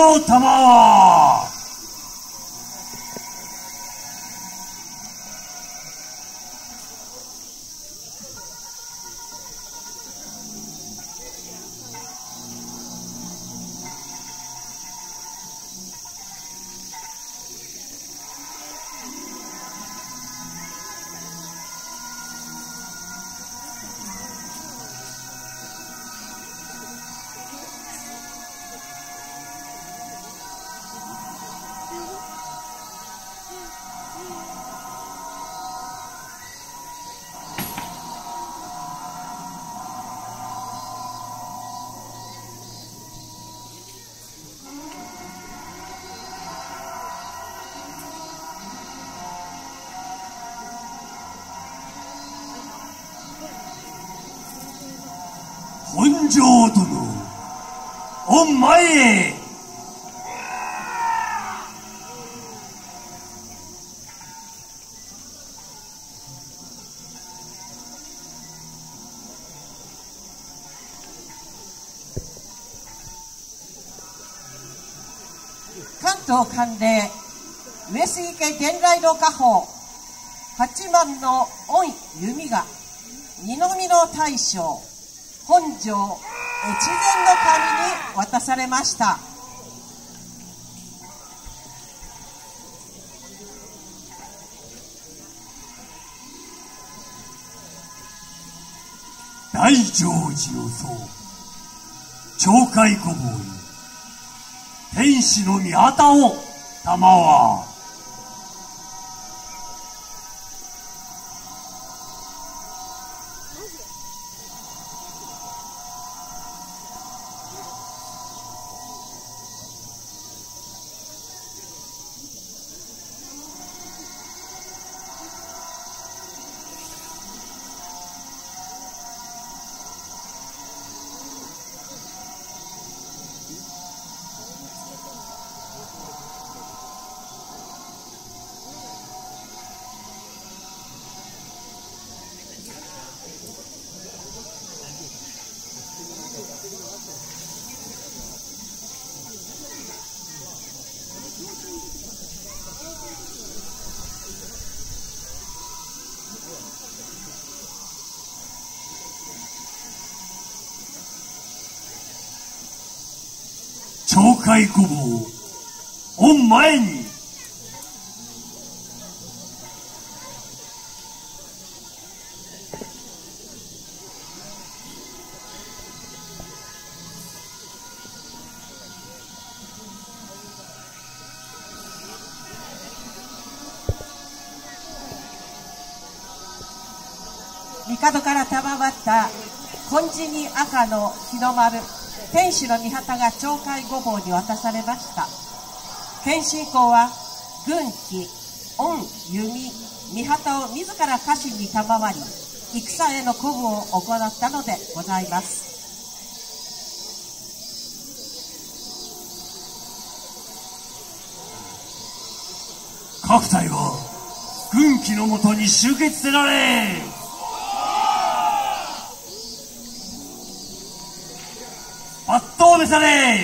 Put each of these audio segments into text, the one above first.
よ玉は本庄殿、お前へ。 関東管領上杉家伝来の家宝八幡の御弓が二の見の大将本庄越前の神に渡されました。 大乗寺の僧鳥海小坊に天使の御旗を玉は鳥海小坊御前に帝から賜った金地に赤の日の丸天使の御旗が鳥海御坊に渡されました。謙信公は軍旗、御弓、御旗を自ら家臣に賜り戦への鼓舞を行ったのでございます。 各隊は軍旗のもとに集結せられ。抜刀召され。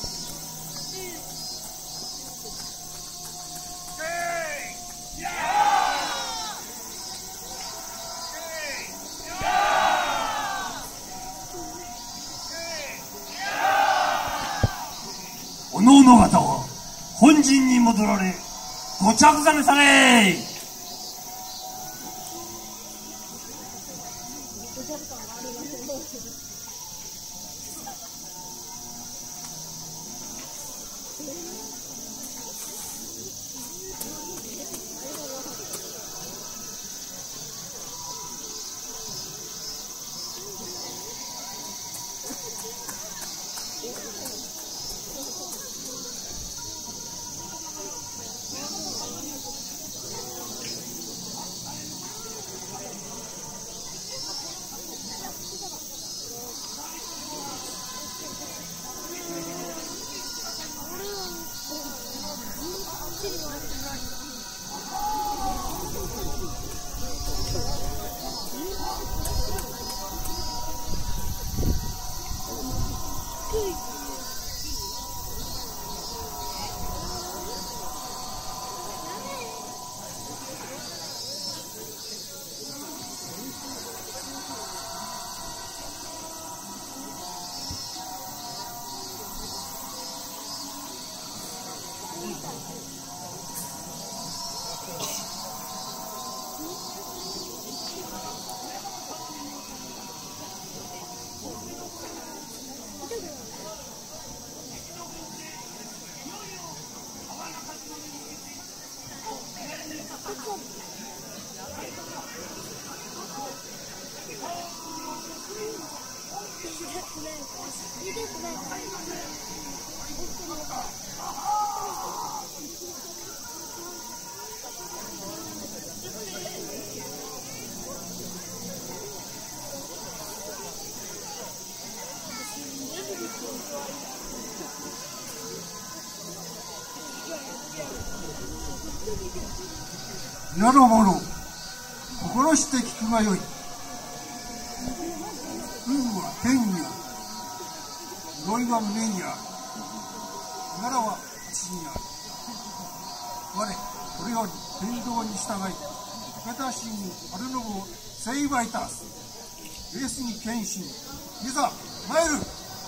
おのおの方は本陣に戻られご着座召され。 皆の者、心して聞くがよい。運は天にある。呪いは胸にある。ならは地にある。我、これより天道に従い、武田信にあるのを成敗いたす。上杉謙信、いざ参る。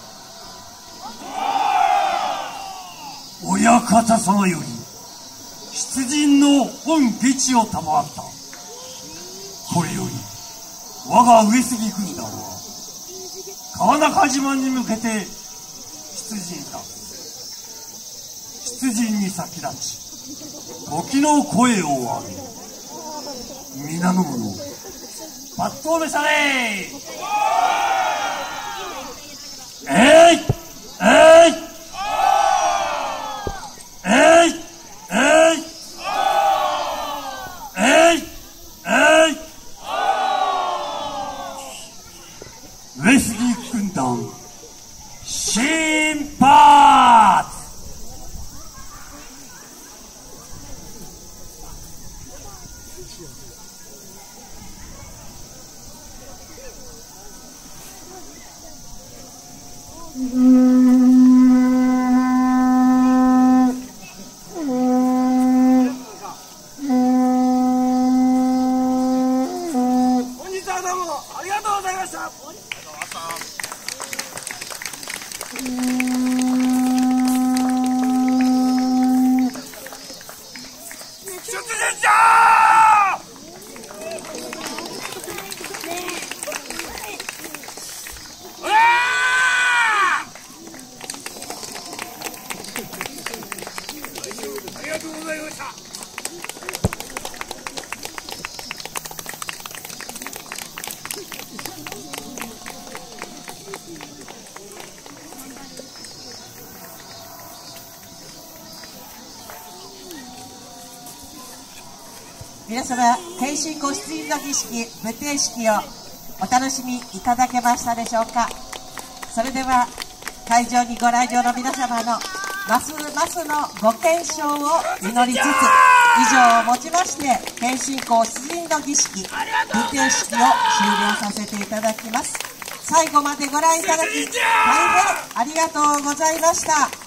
親方様より出陣の本下知を賜った。これより我が上杉軍団は川中島に向けて出陣した。出陣に先立ち時の声を上げ、皆の者抜刀召され。えいえいえいえいえいえい。上杉軍団出発。 皆様、謙信公出陣の儀式、武帝式をお楽しみいただけましたでしょうか。それでは会場にご来場の皆様のますますのご健勝を祈りつつ、以上をもちまして謙信公出陣の儀式、武帝式を終了させていただきます。最後までご覧いただき大変ありがとうございました。